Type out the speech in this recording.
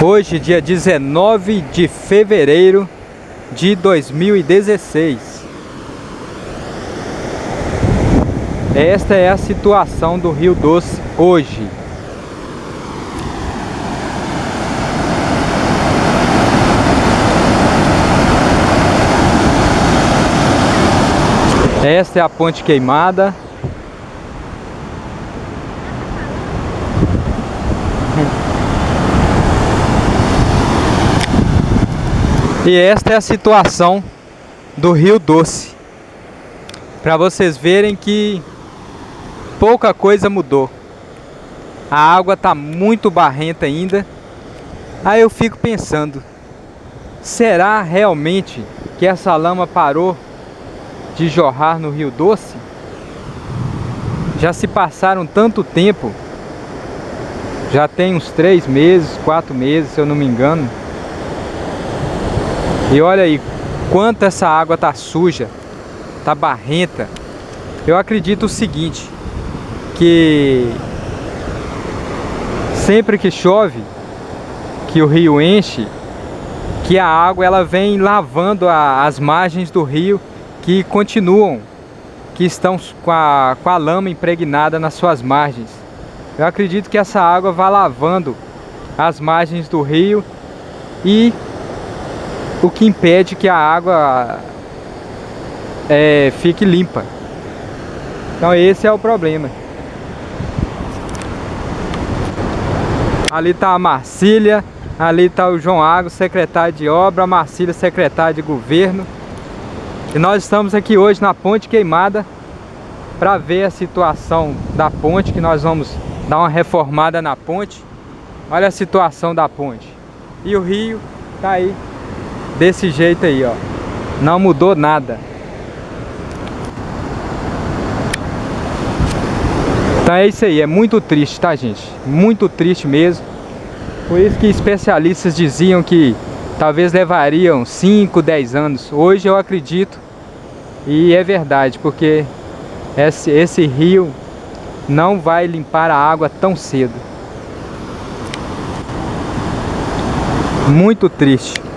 Hoje, dia 19 de fevereiro de 2016. Esta é a situação do Rio Doce hoje. Esta é a ponte queimada. E esta é a situação do Rio Doce. Para vocês verem que pouca coisa mudou. A água está muito barrenta ainda. Aí eu fico pensando, será realmente que essa lama parou de jorrar no Rio Doce? Já se passaram tanto tempo. Já tem uns 3 meses, 4 meses, se eu não me engano. E olha aí, quanto essa água tá suja, tá barrenta. Eu acredito o seguinte, que sempre que chove, que o rio enche, que a água ela vem lavando as margens do rio que continuam, que estão com a lama impregnada nas suas margens. Eu acredito que essa água vai lavando as margens do rio e o que impede que a água fique limpa. Então esse é o problema. Ali está a Marcília, ali está o João Água, secretário de obra, a Marcília, secretário de governo. E nós estamos aqui hoje na ponte queimada para ver a situação da ponte, que nós vamos dar uma reformada na ponte. Olha a situação da ponte. E o rio está aí desse jeito aí, ó. Não mudou nada. Então é isso aí, é muito triste, tá, gente? Muito triste mesmo. Por isso que especialistas diziam que talvez levariam 5, 10 anos. Hoje eu acredito, e é verdade, porque esse rio não vai limpar a água tão cedo. Muito triste.